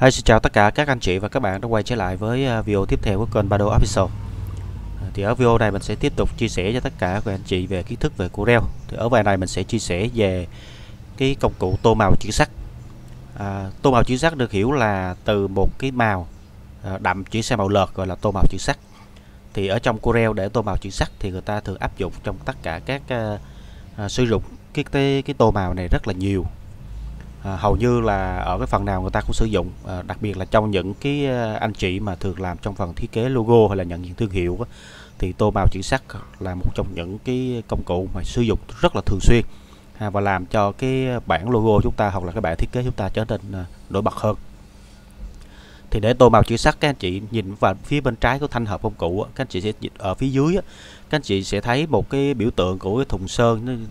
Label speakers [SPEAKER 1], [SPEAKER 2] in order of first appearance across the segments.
[SPEAKER 1] Xin chào tất cả các anh chị và các bạn đã quay trở lại với video tiếp theo của kênh Bado Official. Thì ở video này mình sẽ tiếp tục chia sẻ cho tất cả các anh chị về kiến thức về Corel. Thì ở bài này mình sẽ chia sẻ về cái công cụ tô màu chuyển sắc. Tô màu chuyển sắc được hiểu là từ một cái màu đậm chuyển sang màu lợt gọi là tô màu chuyển sắc. Thì ở trong Corel để tô màu chuyển sắc thì người ta thường áp dụng trong tất cả các sử dụng cái tô màu này rất là nhiều. Hầu như là ở cái phần nào người ta cũng sử dụng, đặc biệt là trong những cái anh chị mà thường làm trong phần thiết kế logo hay là nhận diện thương hiệu đó, thì tô màu chuyển sắc là một trong những cái công cụ mà sử dụng rất là thường xuyên và làm cho cái bản logo chúng ta hoặc là cái bản thiết kế chúng ta trở nên nổi bật hơn. Thì để tô màu chuyển sắc, các anh chị nhìn vào phía bên trái của thanh hộp công cụ, các anh chị sẽ ở phía dưới, các anh chị sẽ thấy một cái biểu tượng của cái thùng sơn,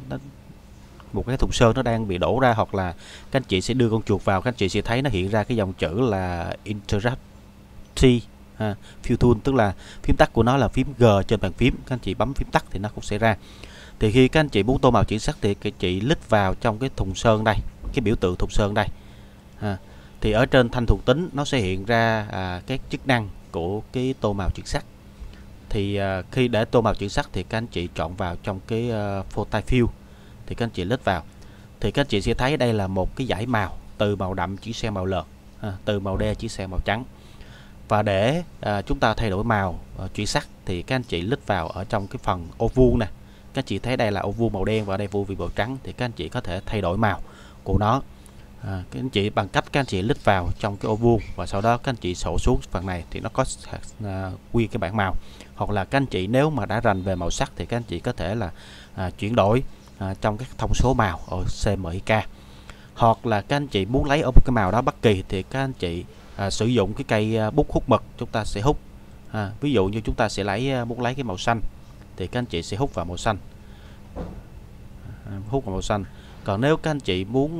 [SPEAKER 1] một cái thùng sơn nó đang bị đổ ra, hoặc là các anh chị sẽ đưa con chuột vào, các anh chị sẽ thấy nó hiện ra cái dòng chữ là Interactive Fill Tool, tức là phím tắt của nó là phím G trên bàn phím. Các anh chị bấm phím tắt thì nó cũng sẽ ra. Thì khi các anh chị muốn tô màu chuyển sắc thì các anh chị lít vào trong cái thùng sơn đây, cái biểu tượng thùng sơn đây, thì ở trên thanh thuộc tính nó sẽ hiện ra các chức năng của cái tô màu chuyển sắc. Thì khi để tô màu chuyển sắc thì các anh chị chọn vào trong cái Photo Fill, thì các anh chị lít vào thì các anh chị sẽ thấy đây là một cái dải màu từ màu đậm chuyển sang màu lợt, từ màu đen chuyển sang màu trắng. Và để chúng ta thay đổi màu chuyển sắc thì các anh chị lít vào ở trong cái phần ô vuông nè, các anh chị thấy đây là ô vuông màu đen và đây vuông vì màu trắng, thì các anh chị có thể thay đổi màu của nó. Các anh chị bằng cách các anh chị lít vào trong cái ô vuông và sau đó các anh chị sổ xuống phần này thì nó có nguyên cái bảng màu. Hoặc là các anh chị nếu mà đã rành về màu sắc thì các anh chị có thể là chuyển đổi trong các thông số màu ở CMYK. Hoặc là các anh chị muốn lấy ở một cái màu đó bất kỳ thì các anh chị sử dụng cái cây bút hút mực, chúng ta sẽ hút. Ví dụ như chúng ta sẽ muốn lấy cái màu xanh thì các anh chị sẽ hút vào màu xanh, hút vào màu xanh. Còn nếu các anh chị muốn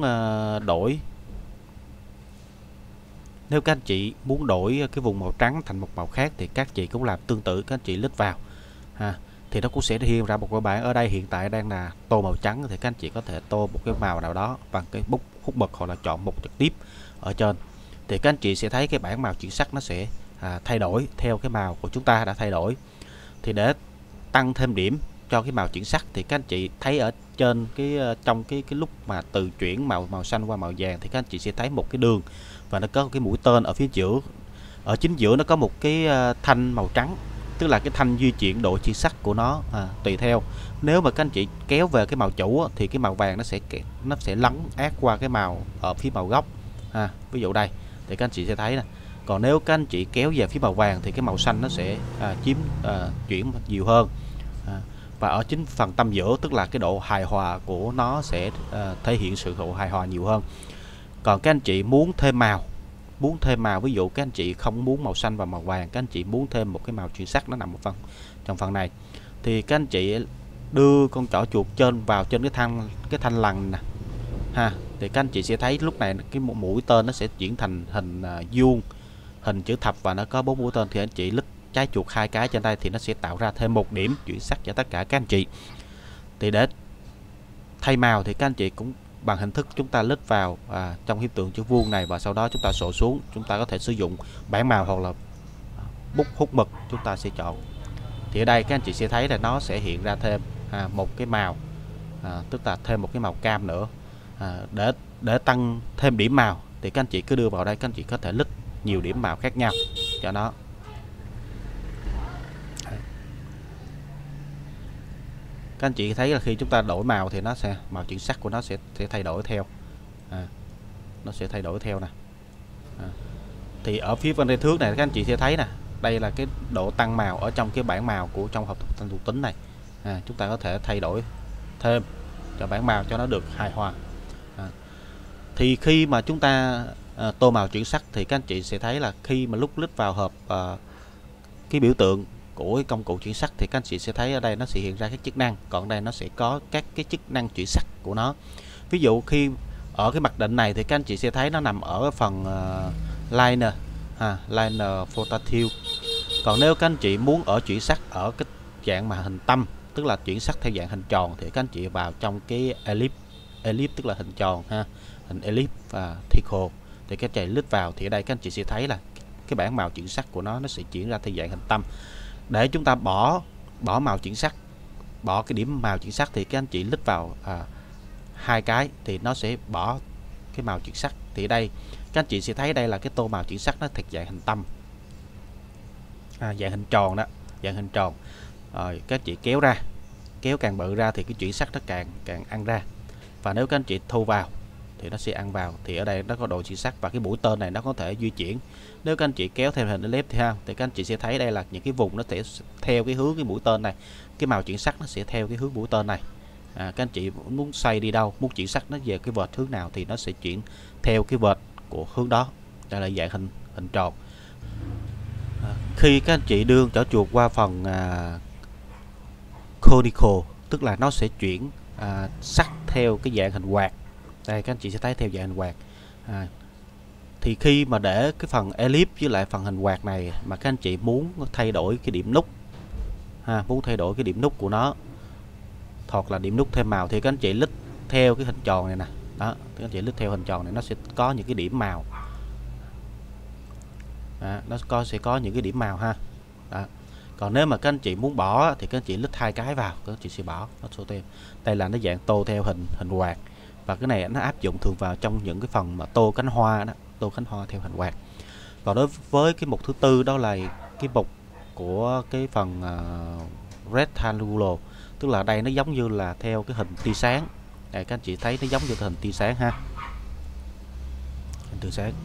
[SPEAKER 1] nếu các anh chị muốn đổi cái vùng màu trắng thành một màu khác thì các chị cũng làm tương tự, các anh chị lít vào thì nó cũng sẽ hiện ra một cái bảng. Ở đây hiện tại đang là tô màu trắng thì các anh chị có thể tô một cái màu nào đó bằng cái bút hút mực hoặc là chọn một trực tiếp ở trên, thì các anh chị sẽ thấy cái bảng màu chuyển sắc nó sẽ thay đổi theo cái màu của chúng ta đã thay đổi. Thì để tăng thêm điểm cho cái màu chuyển sắc thì các anh chị thấy ở trên cái trong cái lúc mà từ chuyển màu xanh qua màu vàng thì các anh chị sẽ thấy một cái đường và nó có cái mũi tên ở phía giữa. Ở chính giữa nó có một cái thanh màu trắng, tức là cái thanh di chuyển độ chuyển sắc của nó tùy theo. Nếu mà các anh chị kéo về cái màu chủ thì cái màu vàng nó sẽ lấn át qua cái màu ở phía màu gốc. Ví dụ đây thì các anh chị sẽ thấy nè. Còn nếu các anh chị kéo về phía màu vàng thì cái màu xanh nó sẽ chuyển nhiều hơn. Và ở chính phần tâm giữa, tức là cái độ hài hòa của nó sẽ thể hiện sự độ hài hòa nhiều hơn. Còn các anh chị muốn thêm màu, ví dụ các anh chị không muốn màu xanh và màu vàng, các anh chị muốn thêm một cái màu chuyển sắc, nó nằm trong phần này, thì các anh chị đưa con trỏ chuột vào trên cái thanh lần nè thì các anh chị sẽ thấy lúc này cái mũi tên nó sẽ chuyển thành hình vuông, hình chữ thập và nó có 4 mũi tên. Thì anh chị lít trái chuột 2 cái trên đây thì nó sẽ tạo ra thêm 1 điểm chuyển sắc cho tất cả các anh chị. Thì để thay màu thì các anh chị cũng bằng hình thức chúng ta lít vào trong hiện tượng chữ vuông này và sau đó chúng ta sổ xuống. Chúng ta có thể sử dụng bảng màu hoặc là bút hút mực, chúng ta sẽ chọn. Thì ở đây các anh chị sẽ thấy là nó sẽ hiện ra thêm một cái màu, tức là thêm một cái màu cam nữa. Để tăng thêm điểm màu thì các anh chị cứ đưa vào đây, các anh chị có thể lít nhiều điểm màu khác nhau cho nó. Các anh chị thấy là khi chúng ta đổi màu thì nó sẽ màu chuyển sắc của nó sẽ thay đổi theo, nó sẽ thay đổi theo nè. Thì ở phía bên đây thước này các anh chị sẽ thấy nè, đây là cái độ tăng màu ở trong cái bảng màu của trong hộp thanh thuộc tính này. Chúng ta có thể thay đổi thêm cho bảng màu cho nó được hài hòa. Thì khi mà chúng ta tô màu chuyển sắc thì các anh chị sẽ thấy là khi mà lúc lít vào hộp cái biểu tượng của cái công cụ chuyển sắc thì các anh chị sẽ thấy ở đây nó sẽ hiện ra các chức năng, còn đây nó sẽ có các cái chức năng chuyển sắc của nó. Ví dụ khi ở cái mặc định này thì các anh chị sẽ thấy nó nằm ở phần liner, liner photofill. Còn nếu các anh chị muốn chuyển sắc ở cái dạng mà hình tâm, tức là chuyển sắc theo dạng hình tròn, thì các anh chị vào trong cái ellipse tức là hình tròn hình ellipse và circle, thì các anh chị lít vào thì ở đây các anh chị sẽ thấy là cái bảng màu chuyển sắc của nó sẽ chuyển ra theo dạng hình tâm. Để chúng ta bỏ màu chuyển sắc, bỏ cái điểm màu chuyển sắc thì các anh chị lít vào 2 cái thì nó sẽ bỏ cái màu chuyển sắc. Thì ở đây các anh chị sẽ thấy đây là cái tô màu chuyển sắc nó thuộc dạng hình tâm, dạng hình tròn đó, dạng hình tròn. Rồi các anh chị kéo càng bự ra thì cái chuyển sắc nó càng ăn ra, và nếu các anh chị thu vào thì nó sẽ ăn vào. Thì ở đây nó có độ chuyển sắc và cái mũi tên này nó có thể di chuyển. Nếu các anh chị kéo theo hình ellipse thì các anh chị sẽ thấy đây là những cái vùng nó sẽ theo cái hướng cái mũi tên này, cái màu chuyển sắc nó sẽ theo cái hướng mũi tên này. Các anh chị muốn xoay đi đâu, muốn chuyển sắc nó về cái vệt hướng nào thì nó sẽ chuyển theo cái vệt của hướng đó. Đây là dạng hình tròn. Khi các anh chị đưa chỏ chuột qua phần conical, tức là nó sẽ chuyển sắc theo cái dạng hình quạt. Đây các anh chị sẽ thấy theo dạng hình quạt. Thì khi mà để cái phần ellipse với lại phần hình quạt này mà các anh chị muốn thay đổi cái điểm nút, muốn thay đổi cái điểm nút của nó, hoặc là điểm nút thêm màu, thì các anh chị lít theo cái hình tròn này nè. Đó, các anh chị lít theo hình tròn này, nó sẽ có những cái điểm màu. Nó sẽ có những cái điểm màu ha. Đó. Còn nếu mà các anh chị muốn bỏ thì các anh chị lít 2 cái vào, các anh chị sẽ bỏ nó tô theo. Đây là nó dạng tô theo hình quạt, và cái này nó áp dụng thường vào trong những cái phần mà tô cánh hoa đó, tô cánh hoa theo hình quạt. Còn đối với cái mục thứ tư, đó là cái mục của cái phần rectangular, tức là đây nó giống như là theo cái hình tia sáng. Đây các anh chị thấy nó giống như hình tia sáng ha, hình tia sáng.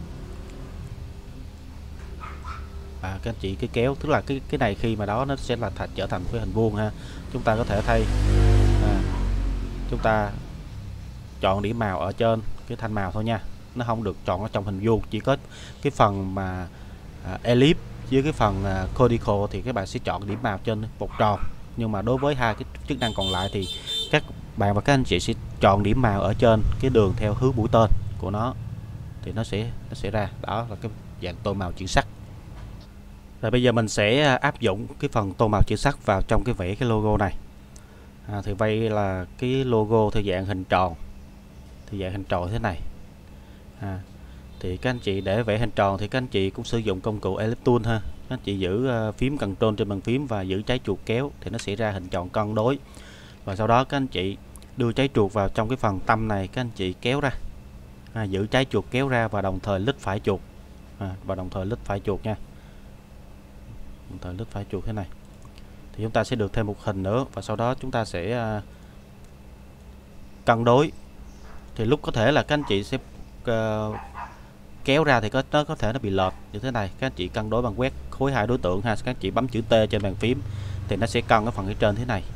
[SPEAKER 1] Các anh chị cái kéo, tức là cái này khi mà đó nó sẽ là trở thành cái hình vuông ha. Chúng ta có thể thay, chúng ta chọn điểm màu ở trên cái thanh màu thôi nha, nó không được chọn ở trong hình vuông. Chỉ có cái phần mà ellipse với cái phần conical thì các bạn sẽ chọn điểm màu trên một tròn. Nhưng mà đối với hai cái chức năng còn lại thì các bạn và các anh chị sẽ chọn điểm màu ở trên cái đường theo hướng mũi tên của nó, thì nó sẽ ra. Đó là cái dạng tô màu chuyển sắc. Rồi bây giờ mình sẽ áp dụng cái phần tô màu chuyển sắc vào trong cái vẽ cái logo này. Thì vậy là cái logo theo dạng hình tròn, thì dạng hình tròn thế này. Thì các anh chị để vẽ hình tròn thì các anh chị cũng sử dụng công cụ Ellipse Tool ha. Các anh chị giữ phím Ctrl trên bàn phím và giữ trái chuột kéo thì nó sẽ ra hình tròn cân đối. Và sau đó các anh chị đưa trái chuột vào trong cái phần tâm này, các anh chị kéo ra, giữ trái chuột kéo ra và đồng thời lít phải chuột, và đồng thời lít phải chuột nha, đồng thời lít phải chuột thế này. Thì chúng ta sẽ được thêm một hình nữa, và sau đó chúng ta sẽ cân đối. Thì lúc có thể là các anh chị sẽ kéo ra thì nó có thể nó bị lệch như thế này. Các anh chị cân đối bằng quét khối hai đối tượng ha. Các anh chị bấm chữ T trên bàn phím thì nó sẽ cân cái phần ở trên thế này.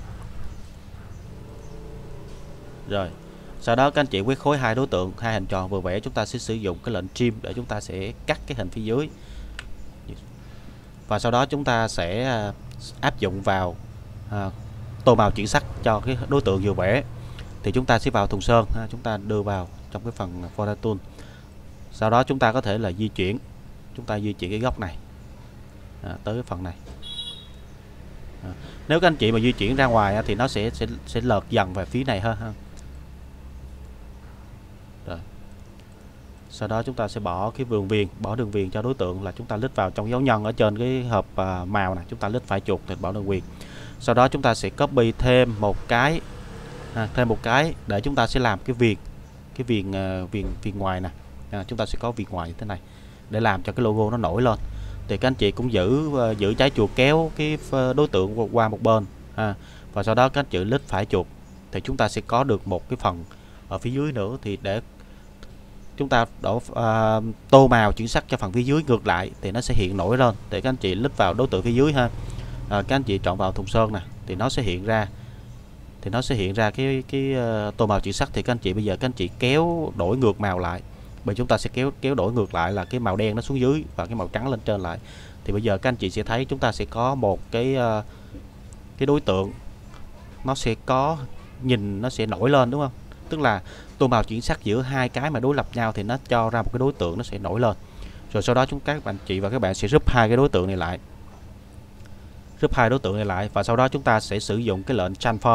[SPEAKER 1] Rồi sau đó các anh chị quét khối hai đối tượng, hai hình tròn vừa vẽ, chúng ta sẽ sử dụng cái lệnh trim để chúng ta sẽ cắt cái hình phía dưới. Và sau đó chúng ta sẽ áp dụng vào tô màu chuyển sắc cho cái đối tượng vừa vẽ. Thì chúng ta sẽ vào thùng sơn, chúng ta đưa vào trong cái phần Photo Tool. Sau đó chúng ta có thể là di chuyển, chúng ta di chuyển cái góc này tới cái phần này. Nếu các anh chị mà di chuyển ra ngoài thì nó sẽ lệch dần về phía này hơn ha. Rồi. Sau đó chúng ta sẽ bỏ cái đường viền cho đối tượng, là chúng ta lít vào trong dấu nhân ở trên cái hộp màu này, chúng ta lít phải chuột thì bỏ đường viền. Sau đó chúng ta sẽ copy thêm một cái, để chúng ta sẽ làm cái viền ngoài nè. Chúng ta sẽ có viền ngoài như thế này để làm cho cái logo nó nổi lên. Thì các anh chị cũng giữ trái chuột kéo cái đối tượng qua một bên, và sau đó các anh chị lít phải chuột thì chúng ta sẽ có được một cái phần ở phía dưới nữa. Thì để chúng ta đổ tô màu chuyển sắc cho phần phía dưới ngược lại thì nó sẽ hiện nổi lên. Thì các anh chị lít vào đối tượng phía dưới ha, các anh chị chọn vào thùng sơn nè, thì nó sẽ hiện ra cái tô màu chuyển sắc. Thì các anh chị bây giờ các anh chị kéo đổi ngược màu lại, bởi chúng ta sẽ kéo đổi ngược lại là cái màu đen nó xuống dưới và cái màu trắng lên trên lại. Thì bây giờ các anh chị sẽ thấy chúng ta sẽ có một cái đối tượng, nó sẽ có nhìn nó sẽ nổi lên, đúng không? Tức là tô màu chuyển sắc giữa hai cái mà đối lập nhau thì nó cho ra một cái đối tượng nó sẽ nổi lên. Rồi sau đó các anh chị và các bạn sẽ group hai cái đối tượng này lại, và sau đó chúng ta sẽ sử dụng cái lệnh transform,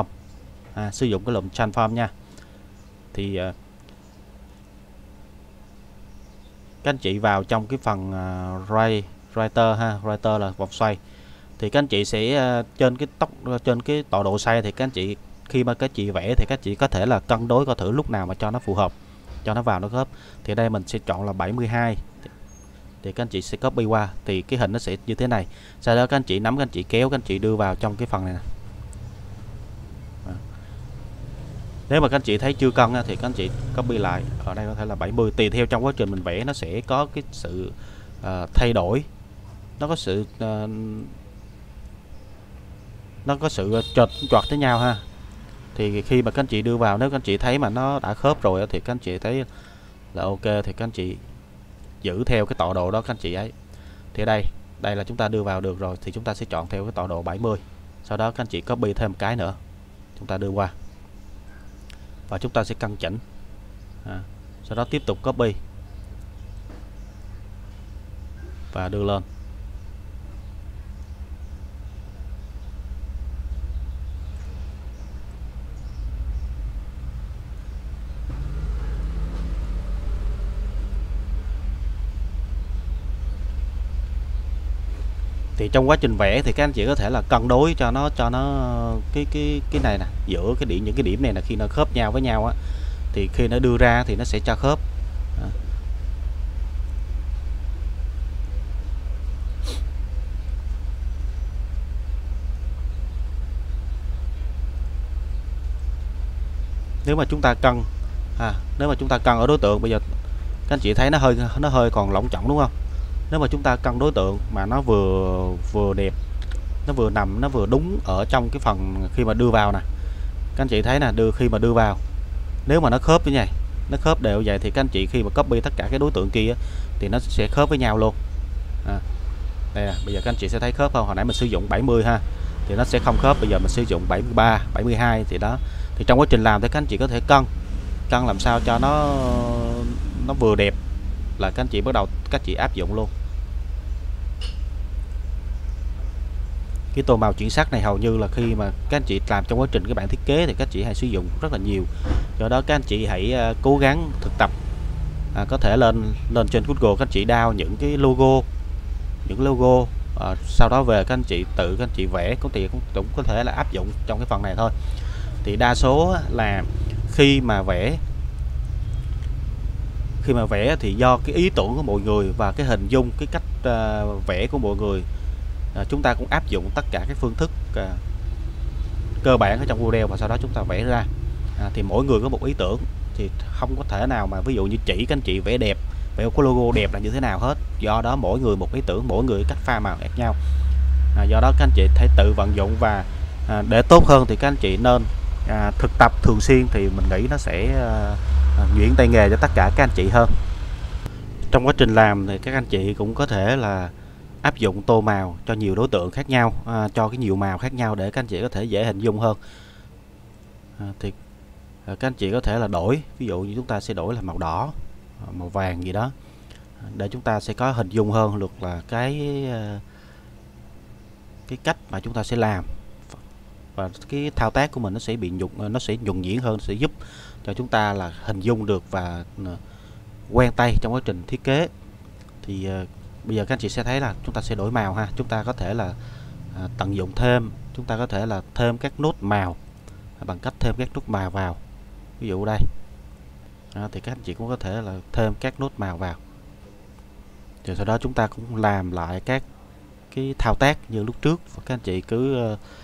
[SPEAKER 1] nha. Thì các anh chị vào trong cái phần writer ha, writer là vòng xoay, thì các anh chị sẽ trên cái tọa độ xoay thì các anh chị khi mà các chị vẽ thì các chị có thể là cân đối coi thử lúc nào mà cho nó phù hợp, cho nó vào nó khớp. Thì đây mình sẽ chọn là 72, thì các anh chị sẽ copy qua thì cái hình nó sẽ như thế này. Sau đó các anh chị nắm, các anh chị kéo, các anh chị đưa vào trong cái phần này nè. Nếu mà các anh chị thấy chưa cân thì các anh chị copy lại, ở đây có thể là 70, tùy theo trong quá trình mình vẽ nó sẽ có cái sự thay đổi, nó có sự chật choạc với nhau ha. Thì khi mà các anh chị đưa vào, nếu các anh chị thấy mà nó đã khớp rồi thì các anh chị thấy là ok thì các anh chị giữ theo cái tọa độ đó các anh chị ấy. Thì đây là chúng ta đưa vào được rồi thì chúng ta sẽ chọn theo cái tọa độ 70. Sau đó các anh chị copy thêm một cái nữa, chúng ta đưa qua và chúng ta sẽ căn chỉnh. Sau đó tiếp tục copy và đưa lên. Thì trong quá trình vẽ thì các anh chị có thể là cân đối cho nó cái này nè, giữa những cái điểm này là khi nó khớp nhau với nhau á, thì khi nó đưa ra thì nó sẽ cho khớp. Nếu mà chúng ta cân ở đối tượng, bây giờ các anh chị thấy nó hơi còn lỏng chỏng đúng không? Nếu mà chúng ta cân đối tượng mà nó vừa đẹp, nó vừa nằm, nó vừa đúng ở trong cái phần khi mà đưa vào nè, các anh chị thấy nè, khi mà đưa vào, nếu mà nó khớp như này, nó khớp đều vậy thì các anh chị khi mà copy tất cả cái đối tượng kia thì nó sẽ khớp với nhau luôn. Đây nè, bây giờ các anh chị sẽ thấy khớp không? Hồi nãy mình sử dụng 70 ha, thì nó sẽ không khớp. Bây giờ mình sử dụng 73, 72 thì đó. Thì trong quá trình làm thì các anh chị có thể cân làm sao cho nó vừa đẹp, là các anh chị bắt đầu các chị áp dụng luôn. Cái tô màu chuyển sắc này hầu như là khi mà các anh chị làm trong quá trình cái bản thiết kế thì các chị hay sử dụng rất là nhiều. Do đó các anh chị hãy cố gắng thực tập, có thể lên trên Google các anh chị download những cái logo, sau đó về các anh chị tự các anh chị vẽ, cũng có thể là áp dụng trong cái phần này thôi. Thì đa số là khi mà vẽ thì do cái ý tưởng của mọi người và cái hình dung, cái cách vẽ của mọi người, chúng ta cũng áp dụng tất cả các phương thức cơ bản ở trong model và sau đó chúng ta vẽ ra. Thì mỗi người có một ý tưởng, thì không có thể nào mà ví dụ như chỉ các anh chị vẽ đẹp, vẽ có logo đẹp là như thế nào hết. Do đó mỗi người một ý tưởng, mỗi người cách pha màu khác nhau. Do đó các anh chị hãy tự vận dụng, và để tốt hơn thì các anh chị nên thực tập thường xuyên, thì mình nghĩ nó sẽ nhuyễn tay nghề cho tất cả các anh chị hơn. Trong quá trình làm thì các anh chị cũng có thể là áp dụng tô màu cho nhiều đối tượng khác nhau, cho cái nhiều màu khác nhau để các anh chị có thể dễ hình dung hơn. Thì các anh chị có thể là đổi, ví dụ như chúng ta sẽ đổi là màu đỏ, màu vàng gì đó, để chúng ta sẽ có hình dung hơn được là cái cách mà chúng ta sẽ làm, và cái thao tác của mình nó sẽ nhuần nhuyễn hơn, sẽ giúp cho chúng ta là hình dung được và quen tay trong quá trình thiết kế. Thì bây giờ các anh chị sẽ thấy là chúng ta sẽ đổi màu ha, chúng ta có thể là tận dụng thêm, chúng ta có thể là thêm các nốt màu bằng cách thêm các nốt màu vào, ví dụ đây. Thì các anh chị cũng có thể là thêm các nốt màu vào, rồi sau đó chúng ta cũng làm lại các cái thao tác như lúc trước, và các anh chị cứ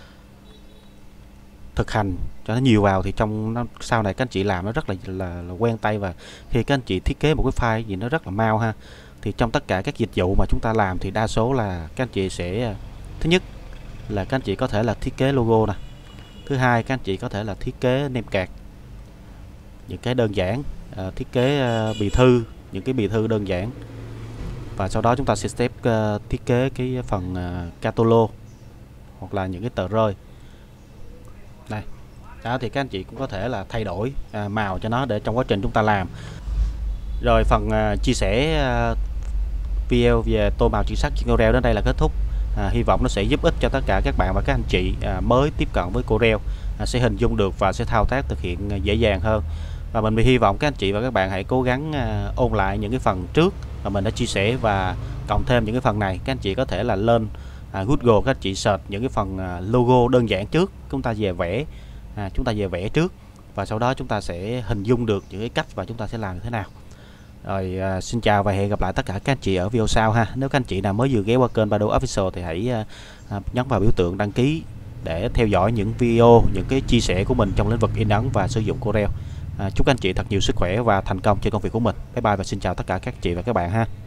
[SPEAKER 1] thực hành cho nó nhiều vào, thì sau này các anh chị làm nó rất là quen tay. Và khi các anh chị thiết kế một cái file gì nó rất là mau ha, thì trong tất cả các dịch vụ mà chúng ta làm thì đa số là các anh chị sẽ, thứ nhất là các anh chị có thể là thiết kế logo nè, thứ hai các anh chị có thể là thiết kế name card, những cái đơn giản, thiết kế bì thư, những cái bì thư đơn giản, và sau đó chúng ta sẽ thiết kế cái phần catalog hoặc là những cái tờ rơi đây đó. Thì các anh chị cũng có thể là thay đổi màu cho nó để trong quá trình chúng ta làm. Rồi phần chia sẻ video về tô màu chuyển sắc trên Corel đến đây là kết thúc. Hy vọng nó sẽ giúp ích cho tất cả các bạn và các anh chị mới tiếp cận với Corel, sẽ hình dung được và sẽ thao tác thực hiện dễ dàng hơn. Và mình hy vọng các anh chị và các bạn hãy cố gắng ôn lại những cái phần trước mà mình đã chia sẻ, và cộng thêm những cái phần này, các anh chị có thể là lên Google, các anh chị search những cái phần logo đơn giản trước, chúng ta về vẽ trước, và sau đó chúng ta sẽ hình dung được những cái cách và chúng ta sẽ làm như thế nào. Rồi xin chào và hẹn gặp lại tất cả các anh chị ở video sau ha. Nếu các anh chị nào mới vừa ghé qua kênh Bado Official thì hãy nhấn vào biểu tượng đăng ký để theo dõi những video, những cái chia sẻ của mình trong lĩnh vực in ấn và sử dụng Corel. Chúc anh chị thật nhiều sức khỏe và thành công trên công việc của mình. Bye bye và xin chào tất cả các chị và các bạn ha.